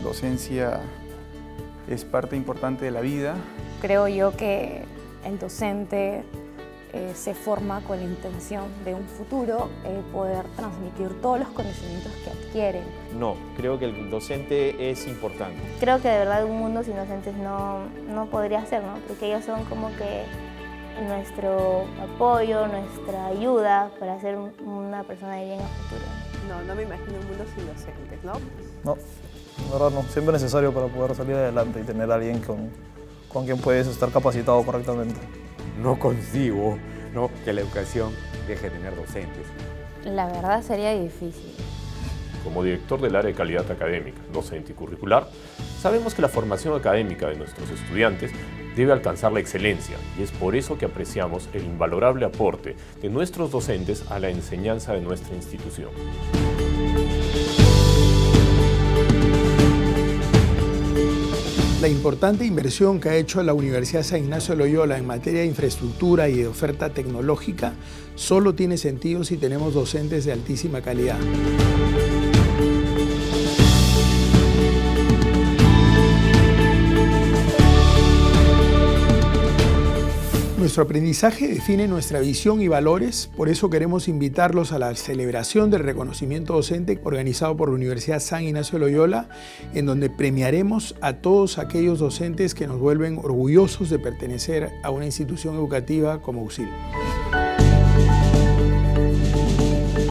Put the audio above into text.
docencia es parte importante de la vida. Creo yo que el docente se forma con la intención de un futuro poder transmitir todos los conocimientos que adquieren. No, creo que el docente es importante. Creo que de verdad un mundo sin docentes no podría ser, ¿no? Porque ellos son como que nuestro apoyo, nuestra ayuda para ser una persona de bien a futuro. No me imagino un mundo sin docentes, ¿no? No, la verdad no. Siempre es necesario para poder salir adelante y tener a alguien con quien puedes estar capacitado correctamente. No concibo, ¿no?, que la educación deje de tener docentes. La verdad sería difícil. Como director del área de calidad académica, docente y curricular, sabemos que la formación académica de nuestros estudiantes debe alcanzar la excelencia y es por eso que apreciamos el invalorable aporte de nuestros docentes a la enseñanza de nuestra institución. La importante inversión que ha hecho la Universidad San Ignacio de Loyola en materia de infraestructura y de oferta tecnológica solo tiene sentido si tenemos docentes de altísima calidad. Nuestro aprendizaje define nuestra visión y valores, por eso queremos invitarlos a la celebración del reconocimiento docente organizado por la Universidad San Ignacio de Loyola, en donde premiaremos a todos aquellos docentes que nos vuelven orgullosos de pertenecer a una institución educativa como UCIL.